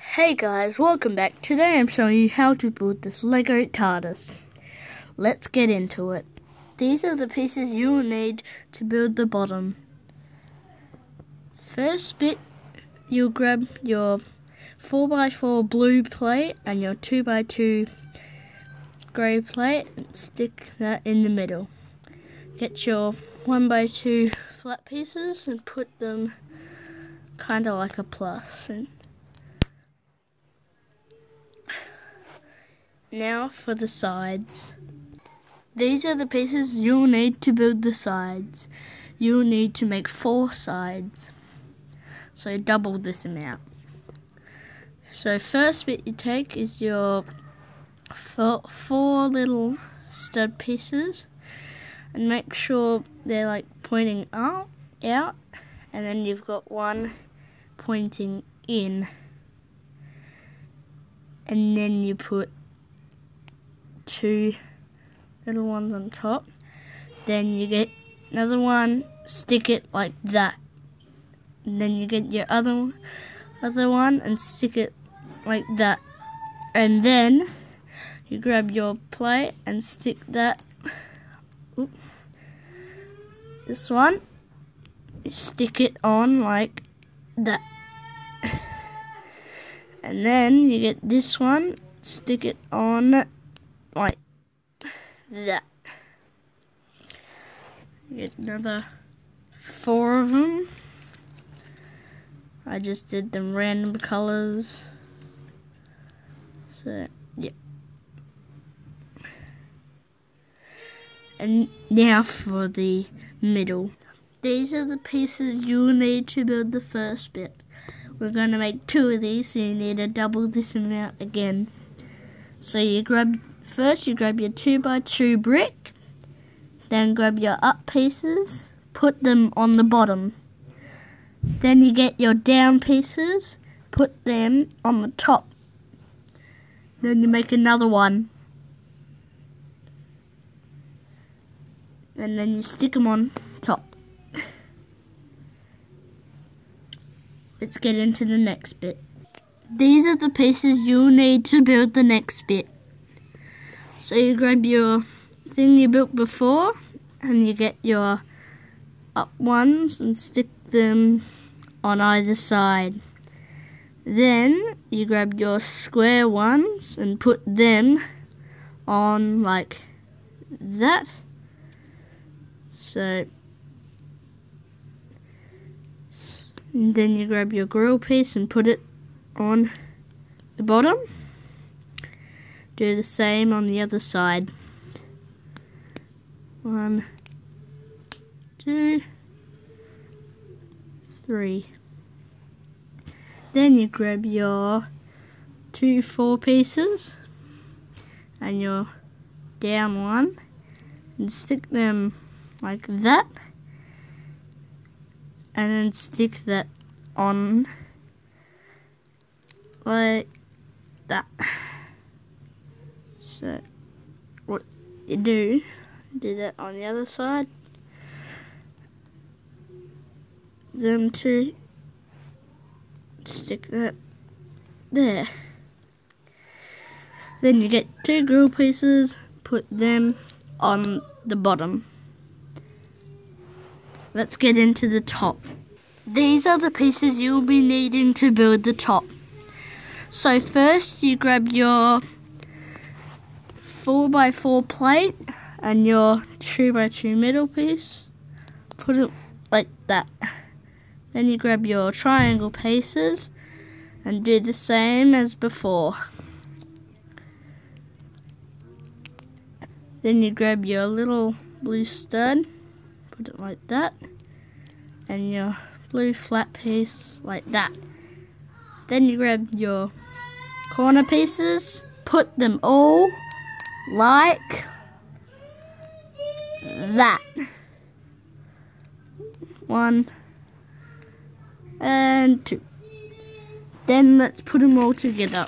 Hey guys, welcome back. Today I'm showing you how to build this Lego TARDIS. Let's get into it. These are the pieces you will need to build the bottom. First bit, you'll grab your 4x4 blue plate and your 2x2 grey plate and stick that in the middle. Get your 1x2 flat pieces and put them kind of like a plus. Now for the sides. These are the pieces you'll need to build the sides. You'll need to make 4 sides, so double this amount. So first bit you take is your four little stud pieces, and make sure they're like pointing out, and then you've got one pointing in, and then you put 2 little ones on top. Then you get another one, stick it like that. And then you get your other one and stick it like that. And then you grab your plate and stick that. This one, you stick it on like that. And then you get this one, stick it on like that. Get another 4 of them. I just did them random colors. So, yeah. And now for the middle. These are the pieces you'll need to build the first bit. We're going to make 2 of these, so you need to double this amount again. So you grab your 2x2 brick, then grab your up pieces, put them on the bottom. Then you get your down pieces, put them on the top. Then you make another one. And then you stick them on top. Let's get into the next bit. These are the pieces you'll need to build the next bit. So you grab your thing you built before, and you get your up ones and stick them on either side. Then you grab your square ones and put them on like that. So and then you grab your grill piece and put it on the bottom. Do the same on the other side. 1, 2, 3. Then you grab your 2 4 pieces and your down one and stick them like that, and then stick that on like that. So what you do that on the other side. Them 2, stick that there. Then you get 2 grill pieces, put them on the bottom. Let's get into the top. These are the pieces you'll be needing to build the top. So first you grab your 4x4 plate and your 2x2 middle piece, put it like that. Then you grab your triangle pieces and do the same as before. Then you grab your little blue stud, put it like that, and your blue flat piece like that. Then you grab your corner pieces, put them all like that. 1 and 2. Then let's put them all together.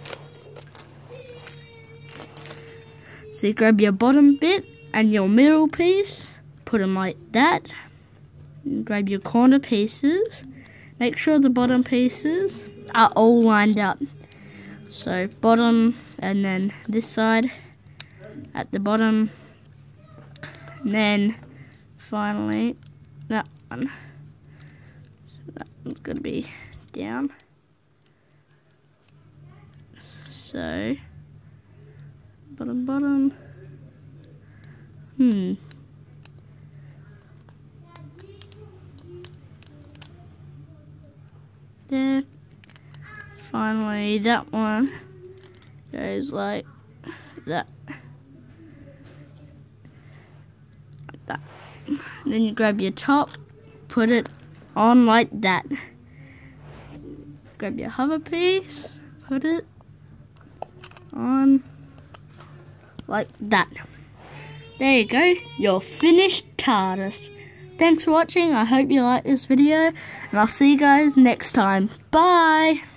So you grab your bottom bit and your middle piece, put them like that. And grab your corner pieces, make sure the bottom pieces are all lined up. So bottom, and then this side at the bottom, and then finally that one. So that one's going to be down. So bottom. There. Finally, that one goes like that. Like that. Then you grab your top, put it on like that. Grab your hover piece, put it on like that. There you go, your finished TARDIS. Thanks for watching. I hope you like this video, and I'll see you guys next time. Bye!